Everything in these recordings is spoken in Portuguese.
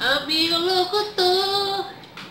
Amigo locutor.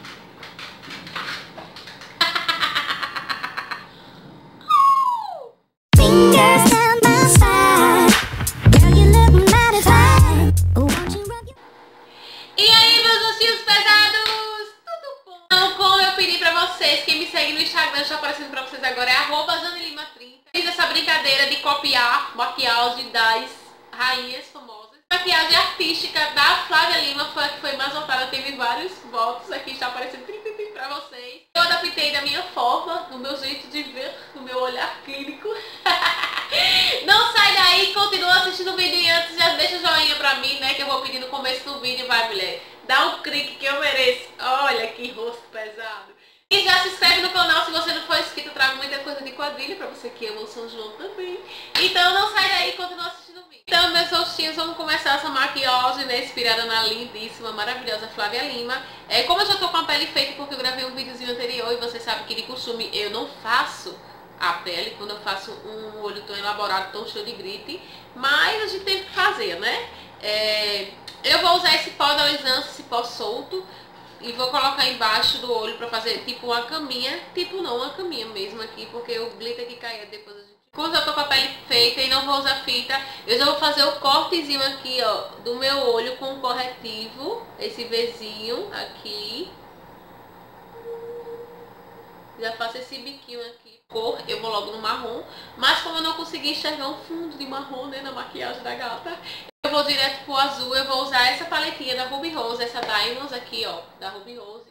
Fingers down my side. Girl, you look mighty fine. Won't you rub your... E aí, meus ursinhos pesados? Tudo bom? Então, como eu pedi pra vocês, quem me segue no Instagram, está aparecendo pra vocês agora, é @janelima30. Fiz essa brincadeira de copiar maquiagem das rainhas famosas. A maquiagem artística da Flávia Lima foi a que foi mais votada, teve vários votos. Aqui está aparecendo pra vocês. Eu adaptei da minha forma, do meu jeito de ver, do meu olhar clínico. Não sai daí, continua assistindo o vídeo e antes já deixa o joinha pra mim, né, que eu vou pedir no começo do vídeo. Vai, mulher, dá um clique que eu mereço. Olha que rosto pesado. E já se inscreve no canal se você não for inscrito, eu trago muita coisa de quadrilha pra você que ama o São João também. Então não sai daí, continua assistindo o vídeo. Então, meus rostinhos, vamos começar essa maquiagem, né, inspirada na lindíssima, maravilhosa Flávia Lima. Como eu já tô com a pele feita porque eu gravei um videozinho anterior e você sabe que de costume eu não faço a pele quando eu faço um olho tão elaborado, tão cheio de gripe, mas a gente tem que fazer, né? Eu vou usar esse pó da Oisance, esse pó solto, e vou colocar embaixo do olho pra fazer tipo uma caminha, tipo não, uma caminha mesmo aqui, porque o glitter que caía depois a gente... Quando eu tô com a pele feita e não vou usar fita, eu já vou fazer o cortezinho aqui, ó, do meu olho com o corretivo, esse Vzinho aqui. Já faço esse biquinho aqui. Cor, eu vou logo no marrom, mas como eu não consegui enxergar um fundo de marrom, né, na maquiagem da gata, eu vou direto pro azul. Eu vou usar essa paletinha da Ruby Rose, essa Diamonds aqui, ó, da Ruby Rose.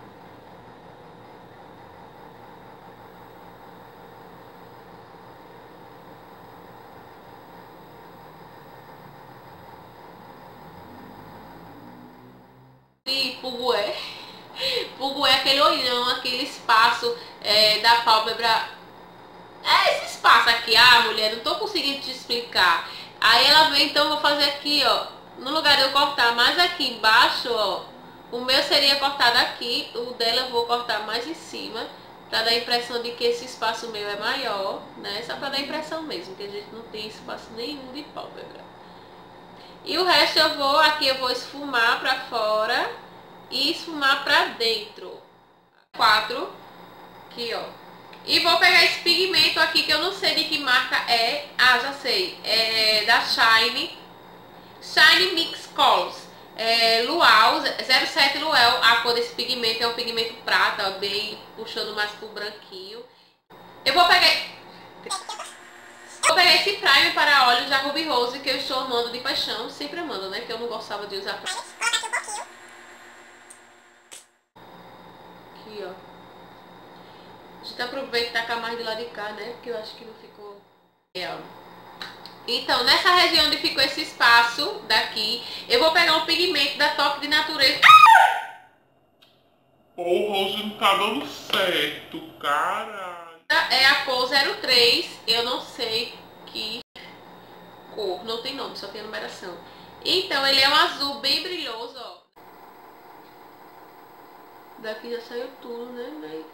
E Pugué. Pugué é aquele olhão, aquele espaço da pálpebra. Esse espaço aqui, mulher, não tô conseguindo te explicar. Aí ela vem, então eu vou fazer aqui, ó, no lugar de eu cortar mais aqui embaixo, ó, o meu seria cortado aqui, o dela eu vou cortar mais em cima, pra dar a impressão de que esse espaço meu é maior, né, só pra dar a impressão mesmo, que a gente não tem espaço nenhum de pálpebra. E o resto eu vou esfumar pra fora e esfumar pra dentro. 4, aqui, ó. E vou pegar esse pigmento aqui, que eu não sei de que marca é. Já sei. É da Shine. Shine Mix Colors. Luau, 07 Luau. A cor desse pigmento é um pigmento prata, ó, bem puxando mais pro branquinho. Eu vou pegar esse primer para olhos da Ruby Rose, que eu estou amando de paixão. Sempre amando, né? Que eu não gostava de usar pra... Aqui, ó. A gente aproveita e taca mais de lá de cá, né? Porque eu acho que não ficou... Então, nessa região onde ficou esse espaço daqui, eu vou pegar um pigmento da Toque de Natureza. Porra, hoje não tá dando certo, cara. É a cor 03, eu não sei que cor, não tem nome, só tem a numeração. Então, ele é um azul bem brilhoso, ó. Daqui já saiu tudo, né? Mas...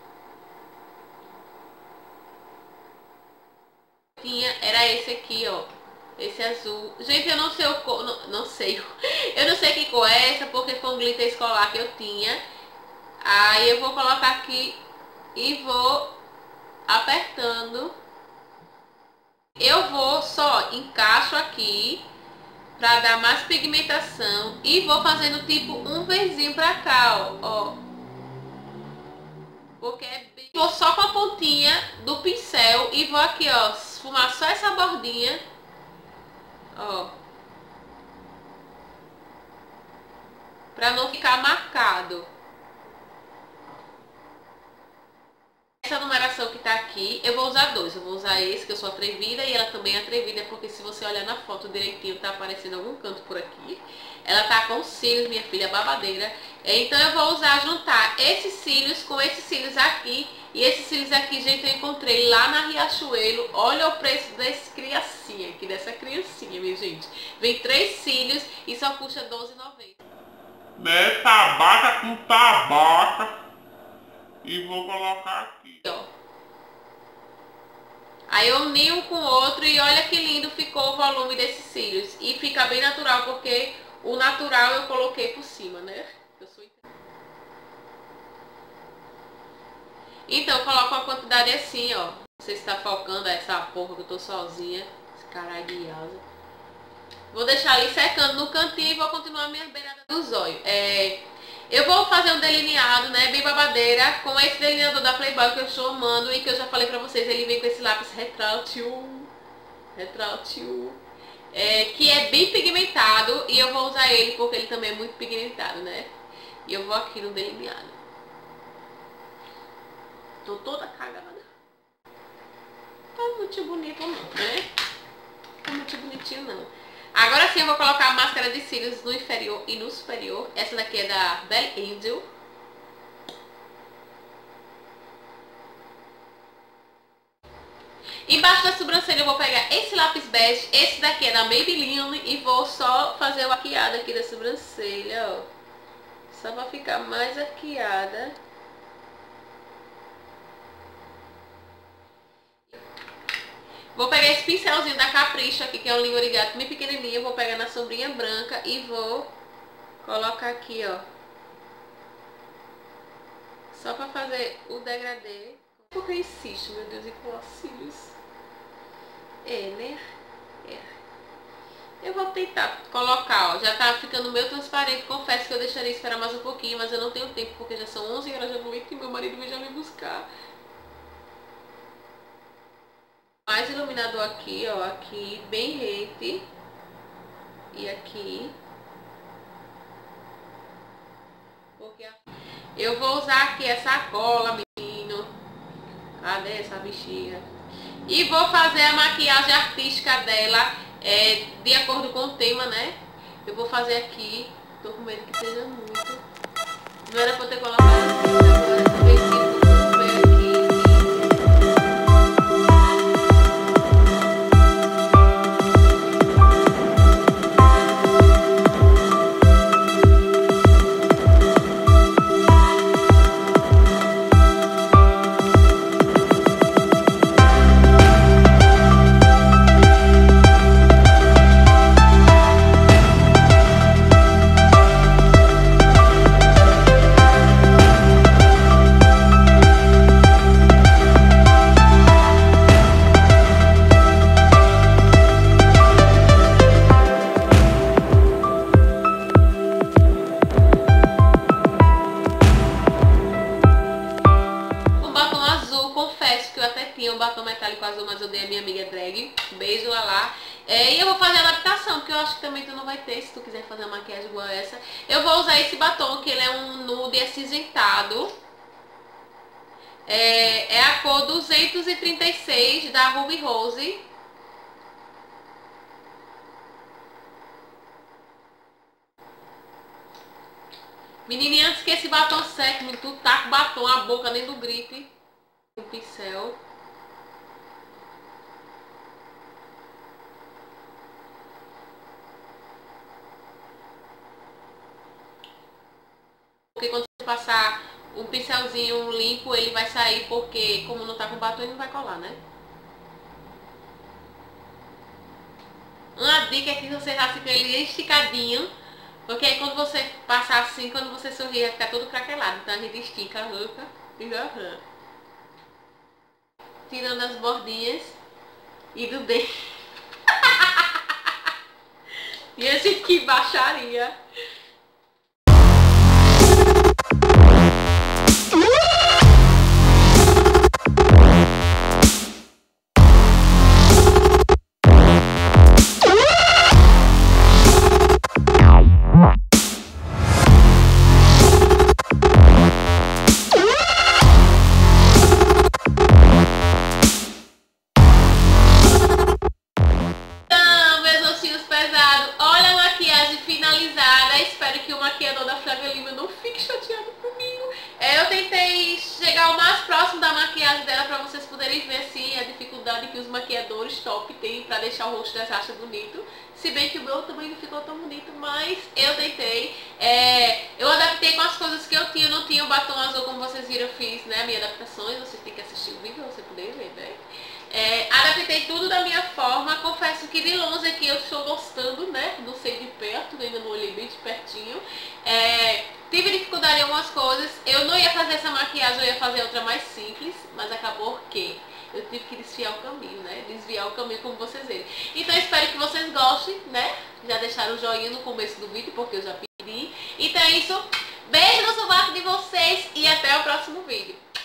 era esse aqui, ó, esse azul. Gente, eu não sei o cor, não sei, eu não sei que cor é essa, porque foi um glitter escolar que eu tinha. Aí eu vou colocar aqui e vou apertando. Eu vou só encaixo aqui pra dar mais pigmentação e vou fazendo tipo um Vzinho pra cá, ó. Porque é bem... Vou só com a pontinha do pincel e vou aqui, ó, esfumar só essa bordinha, ó, pra não ficar marcado. Essa numeração que tá aqui, eu vou usar dois. Eu vou usar esse, que eu sou atrevida, e ela também é atrevida, porque se você olhar na foto direitinho, tá aparecendo algum canto por aqui. Ela tá com cílios, minha filha, babadeira. Então eu vou juntar esses cílios com esses cílios aqui. E esses cílios aqui, gente, eu encontrei lá na Riachuelo. Olha o preço desse criancinha aqui, dessa criancinha, minha gente. Vem 3 cílios e só custa R$12,90. Né, tabaca com tabaca. E vou colocar aqui. Ó. Aí eu unio um com o outro e olha que lindo ficou o volume desses cílios. E fica bem natural porque O natural eu coloquei por cima, né? Então, eu coloco uma quantidade assim, ó. Não sei se tá focando essa porra que eu tô sozinha. Esse caralho de asa. Vou deixar ali secando no cantinho e vou continuar minha beirada dos olhos. Eu vou fazer um delineado, né, bem babadeira, com esse delineador da Playboy que eu estou amando e que eu já falei pra vocês, ele vem com esse lápis retrátil, que é bem pigmentado e eu vou usar ele porque ele também é muito pigmentado, né? E eu vou aqui no delineado. Tô toda cagada. Tá muito bonito não, né? Tá muito bonitinho não. Agora sim eu vou colocar a máscara de cílios no inferior e no superior. Essa daqui é da Belly Angel. Embaixo da sobrancelha eu vou pegar esse lápis bege. Esse daqui é da Maybelline e vou só fazer o arqueado aqui da sobrancelha, ó. Só pra ficar mais arqueada. Vou pegar esse pincelzinho da Capricho aqui, que é um língua de gato bem pequenininho. Vou pegar na sombrinha branca e vou colocar aqui, ó. Só pra fazer o degradê. Porque eu insisto, meu Deus, em colar cílios. Né? Eu vou tentar colocar, ó. Já tá ficando meio transparente. Confesso que eu deixaria esperar mais um pouquinho, mas eu não tenho tempo, porque já são 11 horas da noite e meu marido vai já me buscar. Mais iluminador aqui, ó, aqui, bem rente. E aqui. Porque eu vou usar aqui essa cola, menino. Cadê essa bichinha? E vou fazer a maquiagem artística dela, de acordo com o tema, né? Eu vou fazer aqui. Tô com medo que seja muito. Não era pra eu ter colocado agora, essa vez um batom metálico azul, mas eu dei a minha amiga drag. Beijo, Lala. E eu vou fazer a adaptação, porque eu acho que também tu não vai ter, se tu quiser fazer uma maquiagem igual a essa. Eu vou usar esse batom, que ele é um nude acinzentado. É a cor 236 da Ruby Rose. Menininha, antes que esse batom seque, tu tá com batom, a boca dentro do gripe. Um pincel. Porque quando você passar um pincelzinho limpo, ele vai sair, porque como não tá com batom, ele não vai colar, né? Uma dica é que você faça com ele esticadinho, porque aí quando você passar assim, quando você sorrir, vai ficar todo craquelado. Então a gente estica, arranca e arranca. Tirando as bordinhas e do dedo. E esse que baixaria. Espero que o maquiador da Flávia Lima não fique chateado comigo. Eu tentei chegar o mais próximo da maquiagem dela pra vocês poderem ver assim a dificuldade que os maquiadores top têm pra deixar o rosto das achas bonito. Se bem que o meu também não ficou tão bonito, mas eu tentei. Eu adaptei com as coisas que eu tinha. Eu não tinha o batom azul, como vocês viram, eu fiz, né, minhas adaptações. Vocês têm que assistir o vídeo pra você poder ver, né? Adaptei tudo da minha forma. Confesso que de longe aqui eu estou gostando, né? Não sei de perto. tudo ainda no olho bem de pertinho. Tive dificuldade em algumas coisas. Eu não ia fazer essa maquiagem, eu ia fazer outra mais simples, mas acabou que eu tive que desviar o caminho, né? Desviar o caminho, como vocês verem. Então eu espero que vocês gostem, né? Já deixaram o joinha no começo do vídeo, porque eu já pedi. Então é isso. Beijo no sovaco de vocês e até o próximo vídeo.